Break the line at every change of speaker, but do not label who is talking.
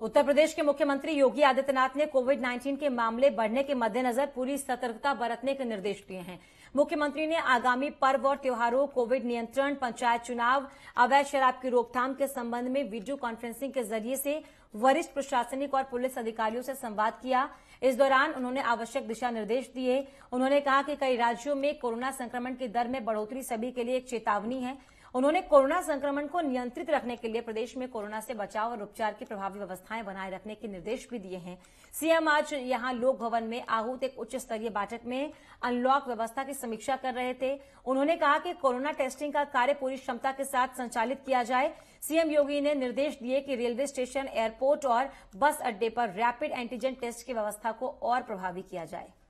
उत्तर प्रदेश के मुख्यमंत्री योगी आदित्यनाथ ने कोविड-19 के मामले बढ़ने के मद्देनजर पूरी सतर्कता बरतने के निर्देश दिए हैं। मुख्यमंत्री ने आगामी पर्व और त्योहारों, कोविड नियंत्रण, पंचायत चुनाव, अवैध शराब की रोकथाम के संबंध में वीडियो कॉन्फ्रेंसिंग के जरिए से वरिष्ठ प्रशासनिक और पुलिस अधिकारियों से संवाद किया। इस दौरान उन्होंने आवश्यक दिशा निर्देश दिए। उन्होंने कहा कि कई राज्यों में कोरोना संक्रमण की दर में बढ़ोतरी सभी के लिए एक चेतावनी है। उन्होंने कोरोना संक्रमण को नियंत्रित रखने के लिए प्रदेश में कोरोना से बचाव और उपचार की प्रभावी व्यवस्थाएं बनाए रखने के निर्देश भी दिए हैं। सीएम आज यहां लोक भवन में आहूत एक उच्च स्तरीय बैठक में अनलॉक व्यवस्था की समीक्षा कर रहे थे। उन्होंने कहा कि कोरोना टेस्टिंग का कार्य पूरी क्षमता के साथ संचालित किया जाए। सीएम योगी ने निर्देश दिए कि रेलवे स्टेशन, एयरपोर्ट और बस अड्डे पर रैपिड एंटीजन टेस्ट की व्यवस्था को और प्रभावी किया जाए।